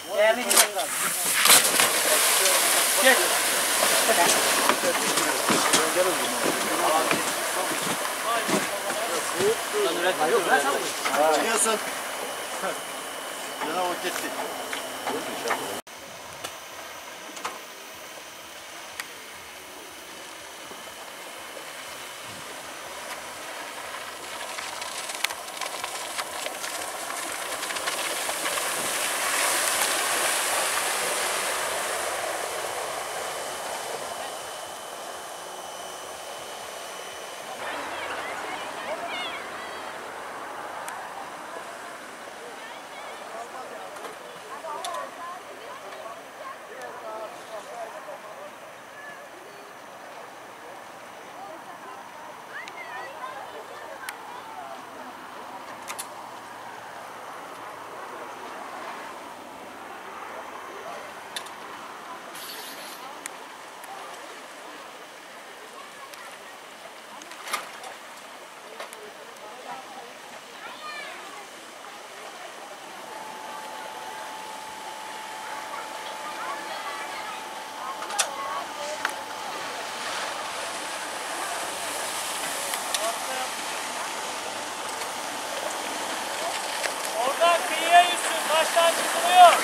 Değerli gidelim. Gel. Çıkıyorsun. Yana o gitti. Oradan kıyıya yüzsün. Taştan çıkılıyor.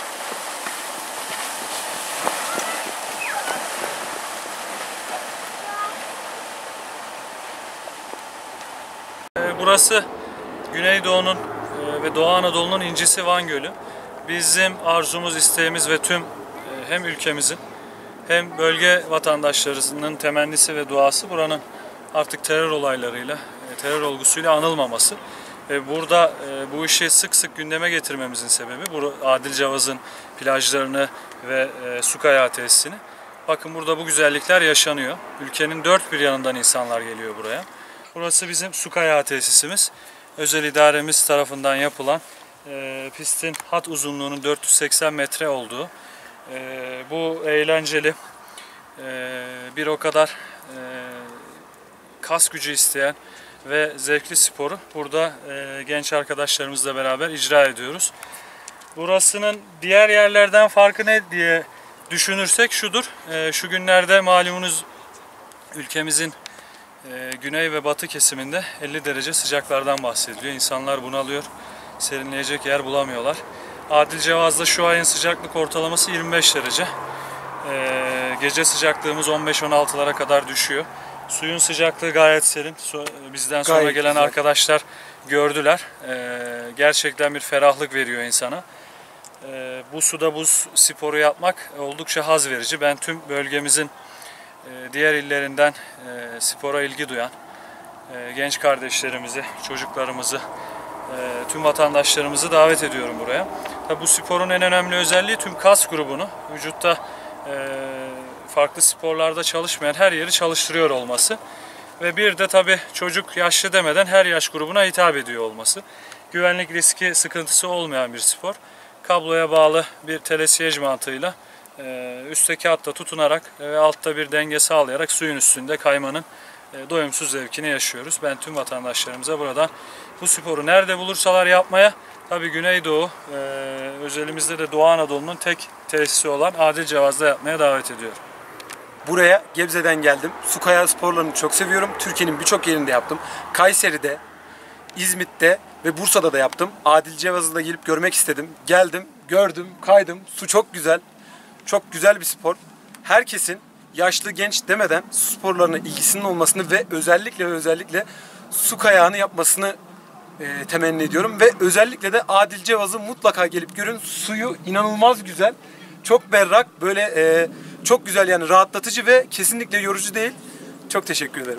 Burası Güneydoğu'nun ve Doğu Anadolu'nun incisi Van Gölü. Bizim arzumuz, isteğimiz ve tüm hem ülkemizin hem bölge vatandaşlarının temennisi ve duası buranın artık terör olaylarıyla, terör olgusuyla anılmaması. Burada bu işi sık sık gündeme getirmemizin sebebi bu Adil Cavaz'ın plajlarını ve su kayağı tesisini. Bakın burada bu güzellikler yaşanıyor. Ülkenin dört bir yanından insanlar geliyor buraya. Burası bizim su kayağı tesisimiz. Özel idaremiz tarafından yapılan pistin hat uzunluğunun 480 metre olduğu bu eğlenceli bir o kadar kas gücü isteyen ve zevkli sporu burada genç arkadaşlarımızla beraber icra ediyoruz. Burasının diğer yerlerden farkı ne diye düşünürsek şudur. Şu günlerde malumunuz ülkemizin güney ve batı kesiminde 50 derece sıcaklardan bahsediliyor. İnsanlar bunalıyor, serinleyecek yer bulamıyorlar. Adil Cevaz'da şu ayın sıcaklık ortalaması 25 derece. Gece sıcaklığımız 15-16'lara kadar düşüyor. Suyun sıcaklığı gayet serin. Bizden sonra Gayet gelen güzel. arkadaşlar gördüler. Gerçekten bir ferahlık veriyor insana. Bu suda buz sporu yapmak oldukça haz verici. Ben tüm bölgemizin diğer illerinden spora ilgi duyan genç kardeşlerimizi, çocuklarımızı, tüm vatandaşlarımızı davet ediyorum buraya. Tabii bu sporun en önemli özelliği tüm kas grubunu, vücutta farklı sporlarda çalışmayan her yeri çalıştırıyor olması. Ve bir de tabii çocuk, yaşlı demeden her yaş grubuna hitap ediyor olması. Güvenlik riski, sıkıntısı olmayan bir spor. Kabloya bağlı bir telesiyej mantığıyla üstteki hatta tutunarak ve altta bir denge sağlayarak suyun üstünde kaymanın doyumsuz zevkini yaşıyoruz. Ben tüm vatandaşlarımıza buradan bu sporu nerede bulursalar yapmaya, tabii Güneydoğu, özelimizde de Doğu Anadolu'nun tek tesisi olan Adil Cevaz'da yapmaya davet ediyorum. Buraya Gebze'den geldim. Su kayağı sporlarını çok seviyorum. Türkiye'nin birçok yerinde yaptım. Kayseri'de, İzmit'te ve Bursa'da da yaptım. Adil Cevaz'ı da gelip görmek istedim. Geldim, gördüm, kaydım. Su çok güzel. Çok güzel bir spor. Herkesin yaşlı genç demeden su sporlarına ilgisinin olmasını ve özellikle su kayağını yapmasını temenni ediyorum. Ve özellikle de Adil Cevaz'ı mutlaka gelip görün. Suyu inanılmaz güzel. Çok berrak, böyle çok güzel, yani rahatlatıcı ve kesinlikle yorucu değil. Çok teşekkür ederim.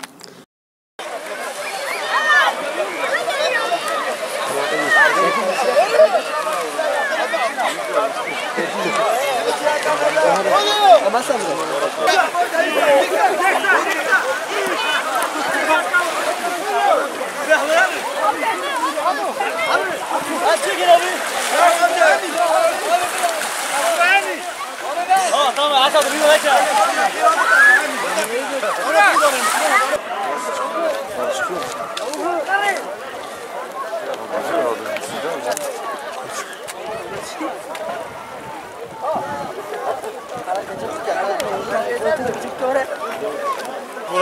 Tamam, aşağıda bir yol aşağı.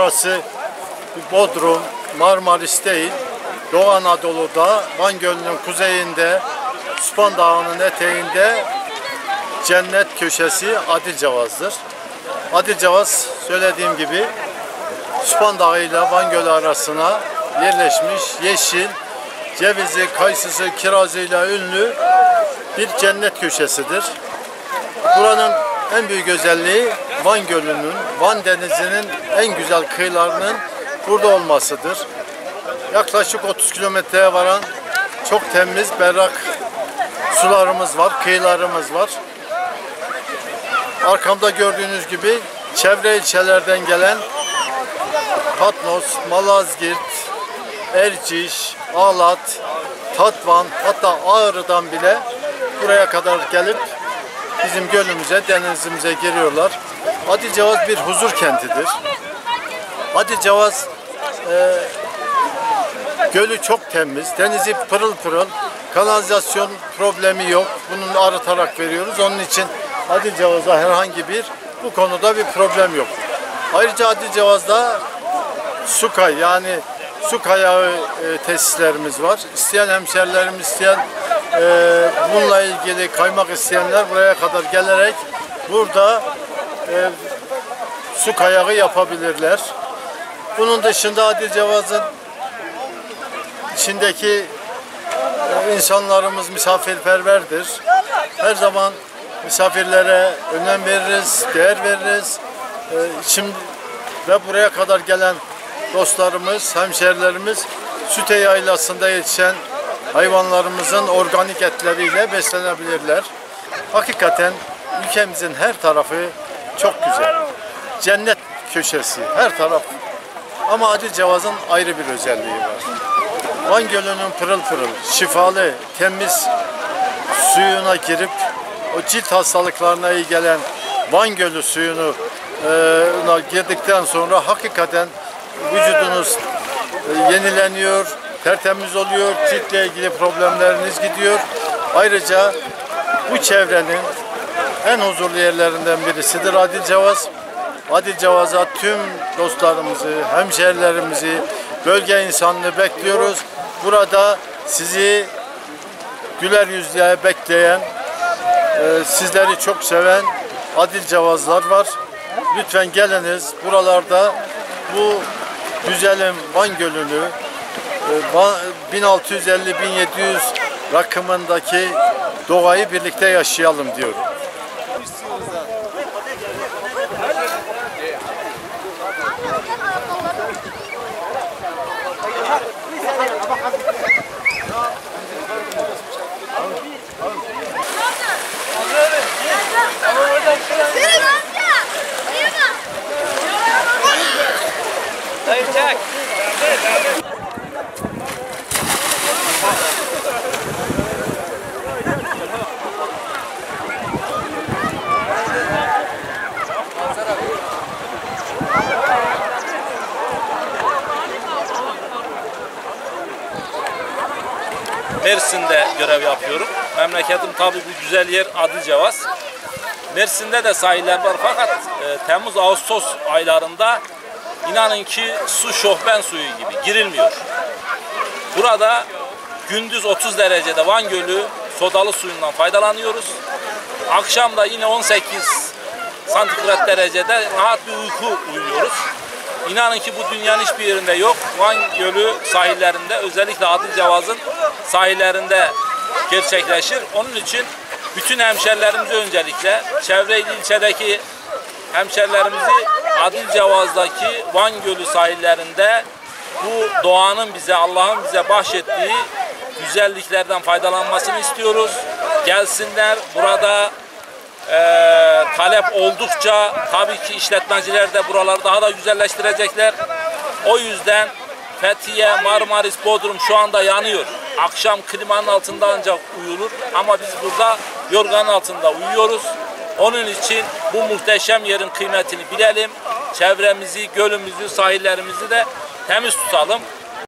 burası Bodrum, Marmaris değil, Doğu Anadolu'da Van Gölü'nün kuzeyinde, Süphan Dağı'nın eteğinde cennet köşesi Adilcavaz'dır. Adilcavaz söylediğim gibi Süphan Dağı ile Van Gölü arasına yerleşmiş yeşil, cevizi, kayısısı, kirazıyla ünlü bir cennet köşesidir. Buranın en büyük özelliği Van Gölü'nün, Van Denizi'nin en güzel kıyılarının burada olmasıdır. Yaklaşık 30 kilometreye varan çok temiz, berrak sularımız var, kıyılarımız var. Arkamda gördüğünüz gibi çevre ilçelerden gelen Patnos, Malazgirt, Erciş, Ağlat, Tatvan, hatta Ağrı'dan bile buraya kadar gelip bizim gölümüze, denizimize giriyorlar. Adilcavaz bir huzur kentidir. Adilcavaz gölü çok temiz, denizi pırıl pırıl, kanalizasyon problemi yok. Bunu arıtarak veriyoruz. Onun için Adilcavaz'da herhangi bir bu konuda bir problem yok. Ayrıca Adilcavaz'da su kay, yani su kayağı tesislerimiz var. İsteyen hemşerilerimiz, isteyen bununla ilgili kaymak isteyenler buraya kadar gelerek burada su kayağı yapabilirler. Bunun dışında Adilcavaz'ın içindeki insanlarımız misafirperverdir. Her zaman misafirlere önem veririz, değer veririz. Şimdi ve buraya kadar gelen dostlarımız, hemşerilerimiz Süte Yaylası'nda yetişen hayvanlarımızın organik etleriyle beslenebilirler. Hakikaten ülkemizin her tarafı çok güzel. Cennet köşesi, her taraf. Ama Adilcavaz'ın ayrı bir özelliği var. Van Gölü'nün pırıl pırıl, şifalı, temiz suyuna girip o cilt hastalıklarına iyi gelen Van Gölü suyunu girdikten sonra hakikaten vücudunuz yenileniyor, tertemiz oluyor, ciltle ilgili problemleriniz gidiyor. Ayrıca bu çevrenin en huzurlu yerlerinden birisidir Adilcavaz. Adilcavaz'a tüm dostlarımızı, hemşerilerimizi, bölge insanını bekliyoruz. Burada sizi güler yüzle bekleyen, sizleri çok seven Adilcavazlar var. Lütfen geliniz buralarda bu güzelim Van Gölü'nü 1650-1700 rakımındaki doğayı birlikte yaşayalım diyorum. Mersin'de görev yapıyorum. Memleketim tabii bu güzel yer Adilcavaz. Mersin'de de sahiller var fakat Temmuz-Ağustos aylarında inanın ki su şohben suyu gibi girilmiyor. Burada gündüz 30 derecede Van Gölü sodalı suyundan faydalanıyoruz. Akşam da yine 18 santigrat derecede rahat bir uyku uyuyoruz. İnanın ki bu dünyanın hiçbir yerinde yok. Van Gölü sahillerinde, özellikle Adilcavaz'ın sahillerinde gerçekleşir. Onun için bütün hemşerilerimizi öncelikle çevre ilçedeki hemşerilerimizi Adilcavaz'daki Van Gölü sahillerinde bu doğanın bize, Allah'ın bize bahşettiği güzelliklerden faydalanmasını istiyoruz. Gelsinler, burada talep oldukça tabii ki işletmeciler de buraları daha da güzelleştirecekler. O yüzden Fethiye, Marmaris, Bodrum şu anda yanıyor. Akşam klimanın altında ancak uyulur ama biz burada yorganın altında uyuyoruz. Onun için bu muhteşem yerin kıymetini bilelim. Çevremizi, gölümüzü, sahillerimizi de temiz tutalım.